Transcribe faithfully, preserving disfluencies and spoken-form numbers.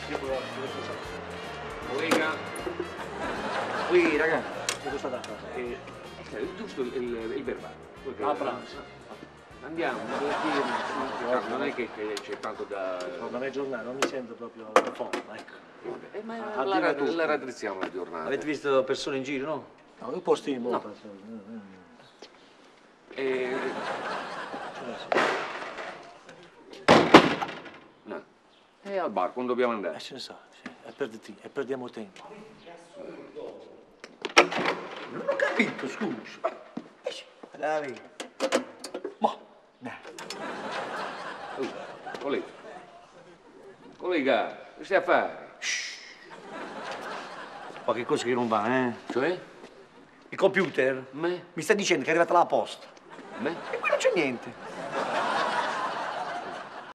Collega. Qui, raga, che costa da casa? Eh, eh, giusto il, il, il verbale. Ah, pranzo. Andiamo, perché non è che c'è tanto da... Non è giornata, non mi sento proprio in forma, ecco. Eh, ma Ah, la, dirà tu. la raddrizziamo la giornata. Avete visto persone in giro, no? No, io postino. No. E... No. E al bar, quando dobbiamo andare? Eh, ce ne so, sì. E, perdi, e perdiamo tempo. Non ho capito, scusa. Bravi. Ma, no. Oh, collega. Collega, che stai a fare? Qualche cosa che non va, eh? Cioè? Il computer Me? mi sta dicendo che è arrivata la posta. Me? E qui non c'è niente.